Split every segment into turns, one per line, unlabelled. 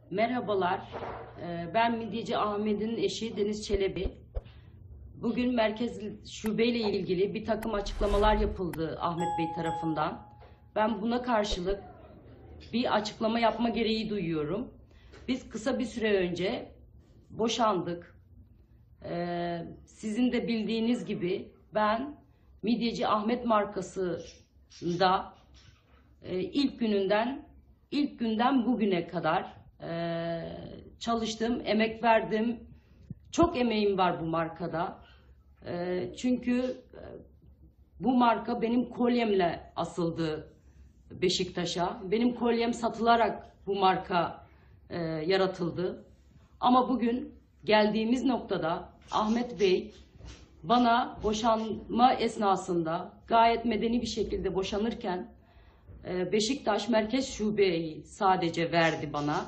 Merhabalar, ben Midyeci Ahmet'in eşi Deniz Çelebi. Bugün Merkez Şube ile ilgili bir takım açıklamalar yapıldı Ahmet Bey tarafından. Ben buna karşılık bir açıklama yapma gereği duyuyorum. Biz kısa bir süre önce boşandık. Sizin de bildiğiniz gibi ben Midyeci Ahmet markasında ilk günden bugüne kadar çalıştım, emek verdim. Çok emeğim var bu markada. Çünkü bu marka benim kolyemle asıldı Beşiktaş'a. Benim kolyem satılarak bu marka yaratıldı. Ama bugün geldiğimiz noktada Ahmet Bey bana boşanma esnasında gayet medeni bir şekilde boşanırken Beşiktaş Merkez Şube'yi sadece verdi bana.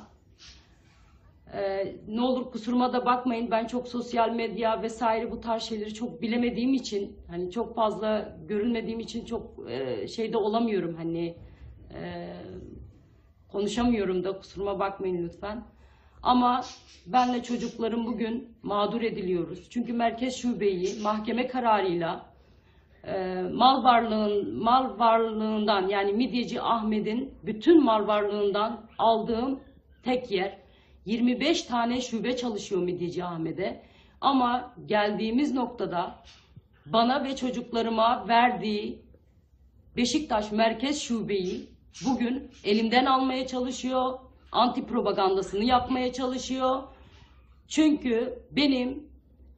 Ne olur kusuruma da bakmayın, ben çok sosyal medya vesaire bu tarz şeyleri çok bilemediğim için, hani çok fazla görünmediğim için çok şeyde olamıyorum, hani konuşamıyorum da, kusuruma bakmayın lütfen. Ama benle çocuklarım bugün mağdur ediliyoruz. Çünkü Merkez Şube'yi mahkeme kararıyla mal varlığından, yani Midyeci Ahmet'in bütün mal varlığından aldığım tek yer. 25 tane şube çalışıyor Midyeci Ahmet'e. Ama geldiğimiz noktada bana ve çocuklarıma verdiği Beşiktaş Merkez Şube'yi bugün elimden almaya çalışıyor. Anti propagandasını yapmaya çalışıyor. Çünkü benim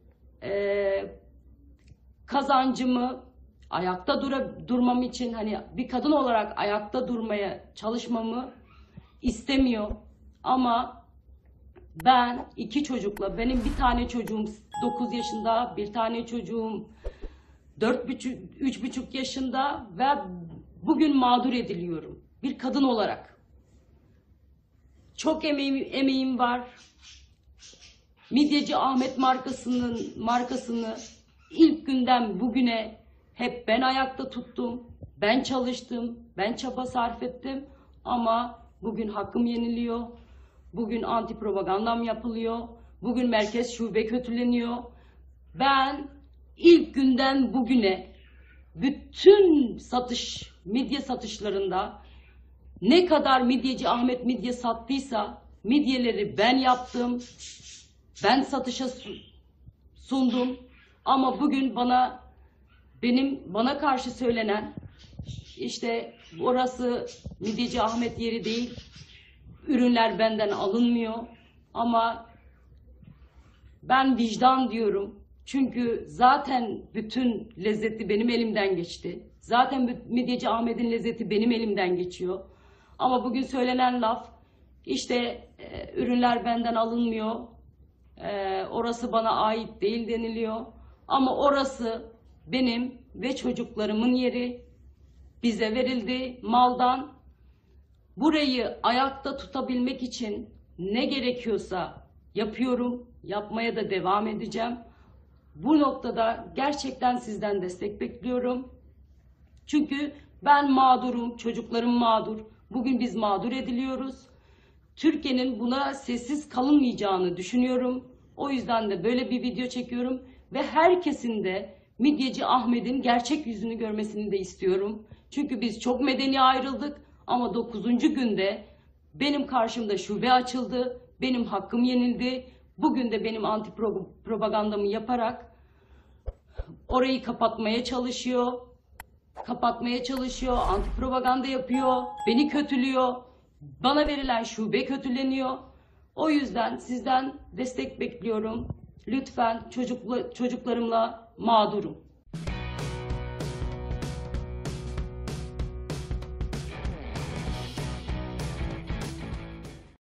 kazancımı ayakta durmam için, hani bir kadın olarak ayakta durmaya çalışmamı istemiyor. Ama ben iki çocukla, benim bir tane çocuğum 9 yaşında, bir tane çocuğum 3,5 yaşında ve bugün mağdur ediliyorum bir kadın olarak. Çok emeğim var. Midyeci Ahmet markasını ilk günden bugüne hep ben ayakta tuttum. Ben çalıştım. Ben çaba sarf ettim. Ama bugün hakkım yeniliyor. Bugün anti propagandam yapılıyor. Bugün Merkez Şube kötüleniyor. Ben ilk günden bugüne bütün midye satışlarında ne kadar Midyeci Ahmet midye sattıysa midyeleri ben yaptım. Ben satışa sundum. Ama bugün bana karşı söylenen, işte orası Midyeci Ahmet yeri değil, ürünler benden alınmıyor. Ama ben vicdan diyorum. Çünkü zaten bütün lezzeti benim elimden geçti. Zaten Midyeci Ahmet'in lezzeti benim elimden geçiyor. Ama bugün söylenen laf, işte ürünler benden alınmıyor, orası bana ait değil deniliyor. Ama orası benim ve çocuklarımın yeri, bize verildi maldan. Burayı ayakta tutabilmek için ne gerekiyorsa yapıyorum, yapmaya da devam edeceğim. Bu noktada gerçekten sizden destek bekliyorum. Çünkü ben mağdurum, çocuklarım mağdur. Bugün biz mağdur ediliyoruz. Türkiye'nin buna sessiz kalınmayacağını düşünüyorum. O yüzden de böyle bir video çekiyorum ve herkesin de Midyeci Ahmet'in gerçek yüzünü görmesini de istiyorum. Çünkü biz çok medeni ayrıldık ama 9. günde benim karşımda şube açıldı, benim hakkım yenildi. Bugün de benim anti propagandamı yaparak orayı kapatmaya çalışıyor. Anti propaganda yapıyor, beni kötülüyor. Bana verilen şube kötüleniyor. O yüzden sizden destek bekliyorum. Lütfen, çocuklarımla mağdurum.